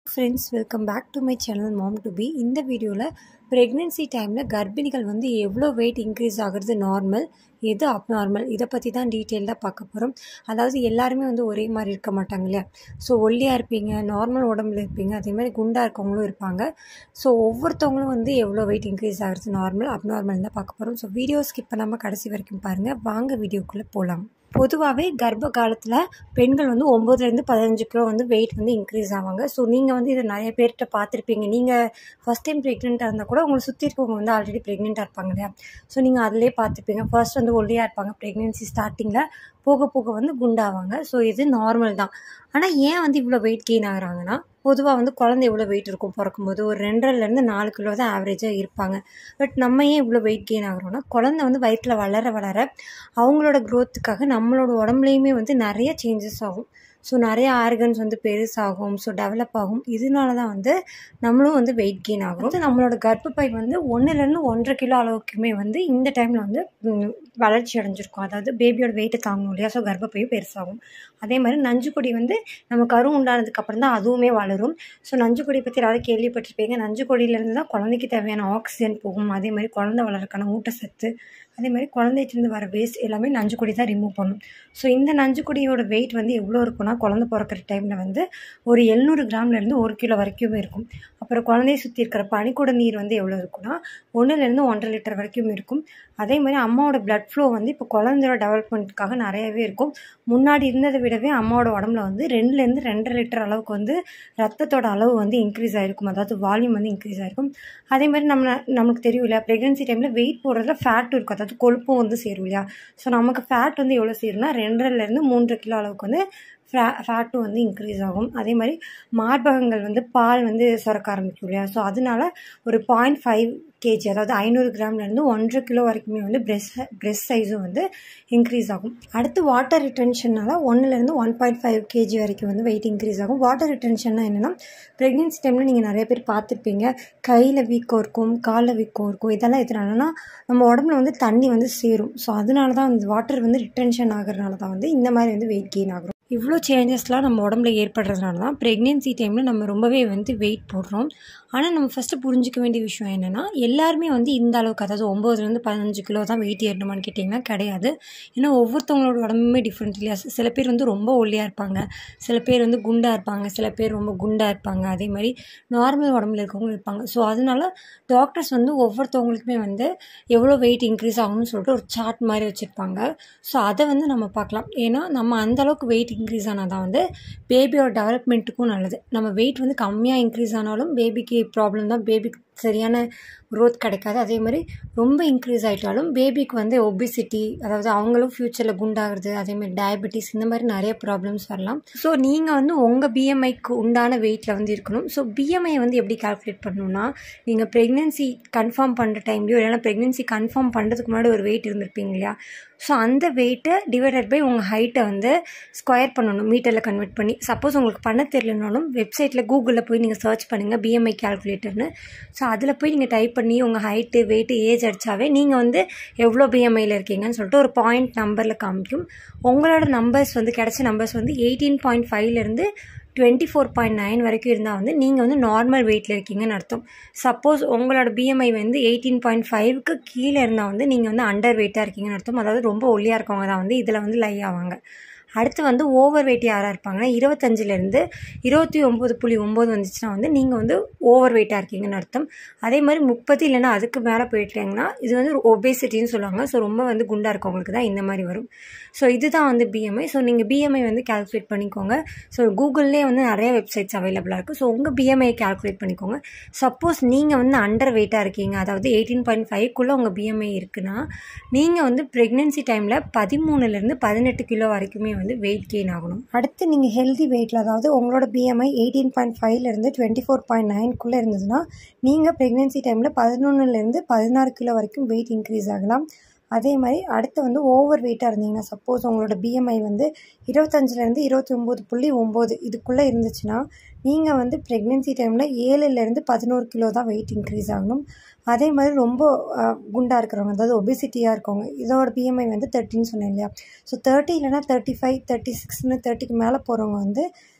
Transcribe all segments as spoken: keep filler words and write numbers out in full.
Friends, welcome back to my channel Mom to Be. இந்த வீடியோல pregnancy டைம்ல கர்ப்பிணிகள் வந்து எவ்வளோ weight increase ஆகிறது நார்மல், எது abnormal இத பத்தி தான் டீடைலா பார்க்க போறோம். அதாவது எல்லாரும் வந்து ஒரே மாதிரி இருக்க மாட்டாங்க இல்லையா? சோ ஒல்லியா இருப்பீங்க, நார்மல் உடம்புல இருப்பீங்க, அதே மாதிரி குண்டா இருக்கவங்களும் இருப்பாங்க. சோ ஒவ்வொருத்தவங்களும் வந்து எவ்வளோ weight increase ஆகிறது நார்மல், abnormal தான் பார்க்க போறோம். சோ வீடியோ ஸ்கிப் பண்ணாம கடைசி வரைக்கும் பாருங்க. வாங்க வீடியோக்குள்ள போலாம். பொதுவாகவே கர்ப்ப காலத்தில் பெண்கள் வந்து ஒம்பதுலேருந்து பதினஞ்சு கிலோ வந்து வெயிட் வந்து இன்க்ரீஸ் ஆவாங்க. ஸோ நீங்கள் வந்து இதை நிறைய பேர்கிட்ட பார்த்துருப்பீங்க. நீங்கள் ஃபஸ்ட் டைம் ப்ரெக்னெண்ட்டாக இருந்தால் கூட உங்களை சுற்றி இருக்கவங்க வந்து ஆல்ரெடி ப்ரெக்னெண்ட்டாக இருப்பாங்க இல்லையா? ஸோ நீங்கள் அதிலே பார்த்துருப்பீங்க. ஃபர்ஸ்ட் வந்து ஒல்லியாக இருப்பாங்க ப்ரெக்னென்சி ஸ்டார்டிங்கில், போக போக வந்து குண்டாவாங்க. ஸோ இது நார்மல் தான். ஆனால் ஏன் வந்து இவ்வளோ வெயிட் கெயின் ஆகுறாங்கன்னா, பொதுவாக வந்து குழந்தை எவ்வளோ வெயிட் இருக்கும் பிறக்கும்போது ஒரு ரெண்டரைலேருந்து நாலு கிலோ தான் ஆவரேஜாக இருப்பாங்க. பட் நம்ம ஏன் இவ்வளோ வெயிட் கெயின் ஆகுறோம்னா, குழந்தை வந்து வயிற்றில் வளர வளர அவங்களோட க்ரோத்துக்காக நம்மளோட உடம்புலையுமே வந்து நிறைய சேஞ்சஸ் ஆகும். ஸோ நிறைய ஆர்கன்ஸ் வந்து பெருசாகும், ஸோ டெவலப் ஆகும். இதனால தான் வந்து நம்மளும் வந்து வெயிட் கெயின் ஆகும். நம்மளோட கர்ப்பப்பை வந்து ஒன்றுலேருந்து ஒன்றரை கிலோ அளவுக்குமே வந்து இந்த டைமில் வந்து வளர்ச்சி அடைஞ்சிருக்கும். அதாவது பேபியோட வெயிட்டை தாங்கணும் இல்லையா? ஸோ கர்ப்பப்பையும் பெருசாகும். அதே மாதிரி நஞ்சுக்கொடி வந்து நம்ம கரு உண்டானதுக்கு அப்புறம் தான் அதுவுமே வளரும். ஸோ நஞ்சுக்கொடி பற்றி யாராவது கேள்விப்பட்டிருப்பீங்க. நஞ்சுக்கொடியிலேருந்து தான் குழந்தைக்கு தேவையான ஆக்சிஜன் போகும். அதே மாதிரி குழந்தை வளர்றதுக்கான ஊட்டச்சத்து, அதே மாதிரி குழந்தைகிட்டேருந்து வர வேஸ்ட் எல்லாமே நஞ்சுக்கொடி தான் ரிமூவ் பண்ணும். ஸோ இந்த நஞ்சுக்கொடியோட வெயிட் வந்து எவ்வளோ இருக்குன்னா, குழந்தை பிறக்கிற டைமில் வந்து ஒரு எழுநூறு கிராம்லேருந்து ஒரு கிலோ வரைக்குமே இருக்கும். அப்புறம் குழந்தைய சுற்றி இருக்கிற பனிக்கூட நீர் வந்து எவ்வளோ இருக்குன்னா, ஒன்றுலேருந்து ஒன்றரை லிட்டர் வரைக்கும் இருக்கும். அதே மாதிரி அம்மாவோட பிளட் ஃப்ளோ வந்து இப்போ குழந்தையோட டெவலப்மெண்ட்டுக்காக நிறையவே இருக்கும். முன்னாடி இருந்ததை விடவே அம்மாவோட உடம்புல வந்து ரெண்டுலேருந்து ரெண்டரை லிட்டர் அளவுக்கு வந்து ரத்தத்தோட அளவு வந்து இன்க்ரீஸ் ஆகிருக்கும். அதாவது வால்யூம் வந்து இன்க்ரீஸ் ஆகிருக்கும். அதே மாதிரி நம்ம நமக்கு தெரியும் இல்லையா, ப்ரெக்னன்சி டைமில் வெயிட் போடுறதுல ஃபேட்டும் இருக்கும், அதாவது கொழுப்பும் வந்து சேரும் இல்லையா? ஸோ நமக்கு ஃபேட் வந்து எவ்வளோ சேரும்னா, ரெண்டரைலேருந்து மூன்றரை கிலோ அளவுக்கு வந்து ஃபே ஃபேட்டும் வந்து இன்க்ரீஸ் ஆகும். அதே மாதிரி மார்பகங்கள் வந்து பால் வந்து சுரக்க ஆரம்பிக்கும் இல்லையா? ஸோ அதனால ஒரு பாயிண்ட் ஃபைவ் கேஜி, அதாவது ஐநூறு கிராம்லேருந்து ஒன்றரை கிலோ வரைக்குமே வந்து பிரெஸ்ட் பிரெஸ்ட் சைஸும் வந்து இன்க்ரீஸ் ஆகும். அடுத்து வாட்டர் ரிட்டென்ஷனால ஒன்றுலேருந்து ஒன் பாயிண்ட் ஃபைவ் கேஜி வரைக்கும் வந்து வெயிட் இன்க்ரீஸ் ஆகும். வாட்டர் ரிட்டென்ஷன்னா என்னென்னா, ப்ரெக்னென்சி டைமில் நீங்கள் நிறைய பேர் பார்த்துருப்பீங்க, கையில் வீக்கம் இருக்கும், காலில் வீக்கம் இருக்கும். இதெல்லாம் எதனாலனா நம்ம உடம்புல வந்து தண்ணி வந்து சேரும். ஸோ அதனால தான் அந்த வாட்டர் வந்து ரிட்டென்ஷன் ஆகிறதுனால தான் வந்து இந்த மாதிரி வந்து வெயிட் கெயின் ஆகும். இவ்வளோ சேஞ்சஸ்லாம் நம்ம உடம்புல ஏற்படுறதுனால தான் ப்ரெக்னென்சி டைமில் நம்ம ரொம்பவே வந்து வெயிட் போடுறோம். ஆனால் நம்ம ஃபஸ்ட்டு புரிஞ்சிக்க வேண்டிய விஷயம் என்னென்னா, எல்லாருமே வந்து இந்த அளவுக்கு, அதாவது ஒம்பதுலேருந்து பதினஞ்சு கிலோ தான் வெயிட் ஏறணுமான்னு கேட்டிங்கன்னா கிடையாது. ஏன்னா ஒவ்வொருத்தவங்களோட உடம்புமே டிஃப்ரெண்ட் இல்லையா? சில பேர் வந்து ரொம்ப ஒல்லியாக இருப்பாங்க, சில பேர் வந்து குண்டாக இருப்பாங்க, சில பேர் ரொம்ப குண்டாக இருப்பாங்க, அதே மாதிரி நார்மல் உடம்புல இருக்கவங்க இருப்பாங்க. ஸோ அதனால டாக்டர்ஸ் வந்து ஒவ்வொருத்தவங்களுக்குமே வந்து எவ்வளோ வெயிட் இன்க்ரீஸ் ஆகணும்னு சொல்லிட்டு ஒரு சார்ட் மாதிரி வச்சுருப்பாங்க. ஸோ அதை வந்து நம்ம பார்க்கலாம். ஏன்னா நம்ம அந்தளவுக்கு வெயிட் இன்க்ரீஸ் ஆனால் தான் வந்து பேபியோட டெவலப்மெண்ட்டுக்கும் நல்லது. நம்ம வெயிட் வந்து கம்மியாக இன்க்ரீஸ் ஆனாலும் பேபிக்கு ப்ராப்ளம் தான், பேபிக்கு சரியான க்ரோத் கிடைக்காது. அதே மாதிரி ரொம்ப இன்க்ரீஸ் ஆகிட்டாலும் பேபிக்கு வந்து ஒபிசிட்டி, அதாவது அவங்களும் ஃப்யூச்சரில் குண்டாகிறது, அதேமாதிரி டயபெட்டிஸ், இந்த மாதிரி நிறைய ப்ராப்ளம்ஸ் வரலாம். ஸோ நீங்கள் வந்து உங்கள் பிஎம்ஐக்கு உண்டான வெயிட்டில் வந்து இருக்கணும். ஸோ பிஎம்ஐ வந்து எப்படி கால்குலேட் பண்ணணும்னா, நீங்கள் ப்ரெக்னென்சி கன்ஃபார்ம் பண்ணுற டைம்லையோ இல்லைனா ப்ரெக்னென்சி கன்ஃபார்ம் பண்ணுறதுக்கு முன்னாடி ஒரு வெயிட் இருந்திருப்பீங்க இல்லையா? ஸோ அந்த வெயிட்டை டிவைடட் பை உங்கள் ஹைட்டை வந்து ஸ்கொயர் பண்ணணும், மீட்டரில் கன்வெர்ட் பண்ணி. சப்போஸ் உங்களுக்கு பண்ண தெரியலனாலும் வெப்சைட்டில் கூகுளில் போய் நீங்கள் சர்ச் பண்ணுங்கள் பிஎம்ஐ கால்குலேட்டர்னு. ஸோ அதில் போய் நீங்கள் டைப் பண்ணி உங்கள் ஹைட்டு, வெயிட்டு, ஏஜ் அடித்தாவே நீங்கள் வந்து எவ்வளோ பிஎம்ஐயில் இருக்கீங்கன்னு சொல்லிட்டு ஒரு பாயிண்ட் நம்பரில் காமிக்கும். உங்களோட நம்பர்ஸ் வந்து கிடைச்ச நம்பர்ஸ் வந்து எயிட்டீன் பாயிண்ட் ஃபைவ்லேருந்து டுவெண்ட்டி ஃபோர் பாயிண்ட் நைன் வரைக்கும் இருந்தால் வந்து நீங்கள் வந்து நார்மல் வெயிட்டில் இருக்கீங்கன்னு அர்த்தம். சப்போஸ் உங்களோட பிஎம்ஐ வந்து எயிட்டீன் பாயிண்ட் ஃபைவ்க்கு கீழே இருந்தால் வந்து நீங்கள் வந்து அண்டர் வெயிட்டாக இருக்கீங்கன்னு அர்த்தம். அதாவது ரொம்ப ஒல்லியாக இருக்கவங்க தான் வந்து இதில் வந்து லை ஆவாங்க. அடுத்து வந்து ஓவர் வெயிட் யாராக இருப்பாங்கன்னா, இருபத்தஞ்சிலேருந்து இருபத்தி ஒம்பது புள்ளி ஒம்பது வந்துச்சுன்னா வந்து நீங்கள் வந்து ஓவர் வெயிட்டாக இருக்கீங்கன்னு அர்த்தம். அதே மாதிரி முப்பது இல்லைன்னா அதுக்கு மேலே போயிட்டீங்கன்னா இது வந்து ஒபேசிட்டின்னு சொல்லுவாங்க. ஸோ ரொம்ப வந்து குண்டாக இருக்கவங்களுக்கு தான் இந்த மாதிரி வரும். ஸோ இதுதான் வந்து பிஎம்ஐ. ஸோ நீங்கள் பிஎம்ஐ வந்து கால்குலேட் பண்ணிக்கோங்க. ஸோ கூகுள்லேயே வந்து நிறைய வெப்சைட்ஸ் அவைலபிளாக இருக்குது. ஸோ உங்கள் பிஎம்ஐ கால்குலேட் பண்ணிக்கோங்க. சப்போஸ் நீங்கள் வந்து அண்டர் வெயிட்டாக இருக்கீங்க, அதாவது எயிட்டீன் பாயிண்ட் ஃபைவ்க்குள்ளே உங்கள் பிஎம்ஐ இருக்குன்னா, நீங்கள் வந்து ப்ரெக்னென்சி டைமில் பதிமூணுலேருந்து பதினெட்டு கிலோ வரைக்குமே வந்து வெயிட் கெயின் ஆகணும். அடுத்து நீங்கள் ஹெல்தி வெயிட்டில், அதாவது உங்களோட பிஎம்ஐ எயிட்டீன் பாயிண்ட் ஃபைவ்லேருந்து டுவெண்ட்டி ஃபோர் பாயிண்ட் நைன்குள்ளே இருந்ததுன்னா நீங்கள் ப்ரெக்னென்சி டைமில் பதினொன்றுலேருந்து பதினாறு கிலோ வரைக்கும் வெயிட் இன்க்ரீஸ் ஆகலாம். அதே மாதிரி அடுத்து வந்து ஓவர் வெயிட்டாக இருந்தீங்கன்னா, சப்போஸ் உங்களோட பிஎம்ஐ வந்து இருபத்தஞ்சிலேருந்து இருபத்தி ஒம்பது புள்ளி ஒம்பது இதுக்குள்ளே இருந்துச்சுன்னா நீங்கள் வந்து ப்ரெக்னென்சி டைமில் ஏழுலேருந்து பதினோரு கிலோ தான் வெயிட் இன்க்ரீஸ் ஆகணும். அதே மாதிரி ரொம்ப குண்டாக இருக்கிறவங்க, அதாவது ஒபிசிட்டியாக இருக்கவங்க, இதோட பிஎம்ஐ வந்து தேர்ட்டின்னு சொன்னேன் இல்லையா? ஸோ தேர்ட்டி இல்லைனா தேர்ட்டி ஃபைவ் தேர்ட்டி சிக்ஸ்னு தேர்ட்டிக்கு மேலே போகிறவங்க வந்து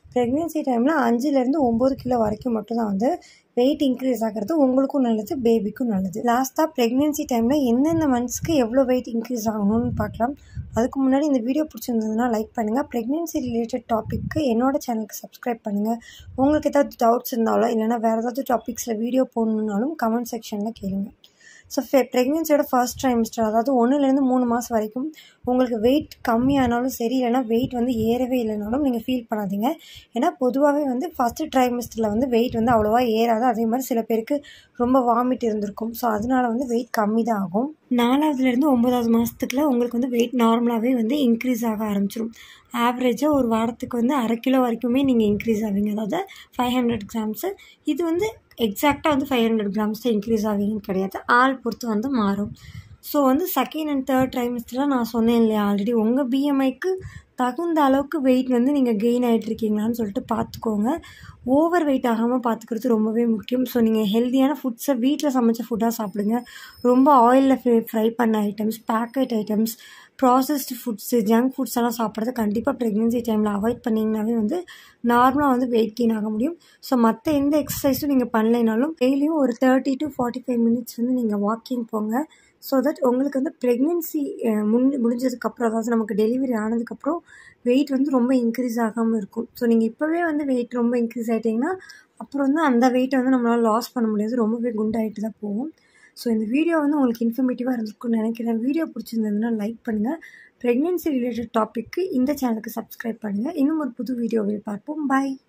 ப்ரெக்னென்சி டைமில் அஞ்சுலேருந்து ஒம்பது கிலோ வரைக்கும் மட்டும் தான் வந்து வெயிட் இன்க்ரீஸ் ஆகிறது உங்களுக்கும் நல்லது, பேபிக்கும் நல்லது. லாஸ்ட்டாக ப்ரெக்னென்சி டைமில் எந்தெந்த மந்த்ஸ்க்கு எவ்வளோ வெயிட் இன்க்ரீஸ் ஆகணும்னு பார்க்கலாம். அதுக்கு முன்னாடி இந்த வீடியோ பிடிச்சிருந்ததுன்னா லைக் பண்ணுங்கள். ப்ரெக்னென்சி ரிலேட்டட் டாப்பிக்கு என்னோடய சேனலுக்கு சப்ஸ்கிரைப் பண்ணுங்கள். உங்களுக்கு ஏதாவது டவுட்ஸ் இருந்தாலும் இல்லைனா வேறு ஏதாவது டாபிக்ஸில் வீடியோ போடணுன்னாலும் கமெண்ட் செக்ஷனில் கேளுங்க. ஸோ ஃபெ ப்ரெக்னென்சியோட ஃபர்ஸ்ட் ட்ரைமிஸ்டர், அதாவது ஒன்றுலேருந்து மூணு மாதம் வரைக்கும் உங்களுக்கு வெயிட் கம்மியானாலும் சரி, இல்லைனா வெயிட் வந்து ஏறவே இல்லைனாலும் நீங்கள் ஃபீல் பண்ணாதீங்க. ஏன்னா பொதுவாகவே வந்து ஃபஸ்ட்டு ட்ரைமிஸ்டரில் வந்து வெயிட் வந்து அவ்வளோவா ஏறாது. அதே மாதிரி சில பேருக்கு ரொம்ப வாமிட் இருந்திருக்கும். ஸோ அதனால வந்து வெயிட் கம்மி தான் ஆகும். நாலாவதுலேருந்து ஒம்பதாவது மாதத்துக்குள்ள உங்களுக்கு வந்து வெயிட் நார்மலாகவே வந்து இன்க்ரீஸ் ஆக ஆரம்பிச்சிடும். ஆவரேஜாக ஒரு வாரத்துக்கு வந்து அரை கிலோ வரைக்குமே நீங்கள் இன்க்ரீஸ் ஆவீங்க. அதாவது ஃபைவ் ஹண்ட்ரட் கிராம்ஸு. இது வந்து எக்ஸாக்டாக வந்து ஃபைவ் ஹண்ட்ரட் கிராம்ஸ் தான் இன்க்ரீஸ் ஆவீங்கன்னு கிடையாது, ஆள் பொறுத்து வந்து மாறும். ஸோ வந்து செகண்ட் அண்ட் தேர்ட் ட்ரைமிஸ்டரில் நான் சொன்னேன் இல்லையா ஆல்ரெடி, உங்கள் பிஎம்ஐக்கு தகுந்த அளவுக்கு வெயிட் வந்து நீங்கள் கெயின் ஆகிட்ருக்கீங்களான்னு சொல்லிட்டு பார்த்துக்கோங்க. ஓவர் வெயிட் ஆகாமல் பார்த்துக்கிறது ரொம்பவே முக்கியம். ஸோ நீங்கள் ஹெல்த்தியான ஃபுட்ஸை வீட்டில் சமைச்ச ஃபுட்டாக சாப்பிடுங்க. ரொம்ப ஆயிலில் ஃப்ரை ஃப்ரை பண்ண items, packet items, processed foods, junk foods எல்லாம் சாப்பிட்றது கண்டிப்பாக ப்ரெக்னென்சி டைமில் அவாய்ட் பண்ணிங்கனாவே வந்து நார்மலாக வந்து வெயிட் கெயின் ஆக முடியும். ஸோ மற்ற எந்த எக்ஸசைஸும் நீங்கள் பண்ணலைனாலும் டெய்லியும் ஒரு thirty to forty five minutes வந்து நீங்கள் வாக்கிங் போங்க. ஸோ தட் உங்களுக்கு வந்து ப்ரெக்னென்சி முன் முடிஞ்சதுக்கப்புறம், அதாவது நமக்கு டெலிவரி ஆனதுக்கப்புறம் வெயிட் வந்து ரொம்ப இன்க்ரீஸ் ஆகாமல் இருக்கும். ஸோ நீங்கள் இப்போவே வந்து வெயிட் ரொம்ப இன்க்ரீஸ் ஆகிட்டிங்கன்னா அப்புறம் வந்து அந்த வெயிட்டை வந்து நம்மளால் லாஸ் பண்ண முடியாது, ரொம்பவே குண்டாகிட்டு தான் போகும். ஸோ இந்த வீடியோ வந்து உங்களுக்கு இன்ஃபர்மேட்டிவாக இருந்திருக்கும்னு நினைக்கிறேன். வீடியோ பிடிச்சிருந்ததுன்னா லைக் பண்ணுங்கள். ப்ரெக்னென்சி ரிலேட்டட் டாப்பிக்கு இந்த சேனலுக்கு சப்ஸ்கிரைப் பண்ணுங்கள். இன்னும் ஒரு புது வீடியோவில் பார்ப்போம். பாய்.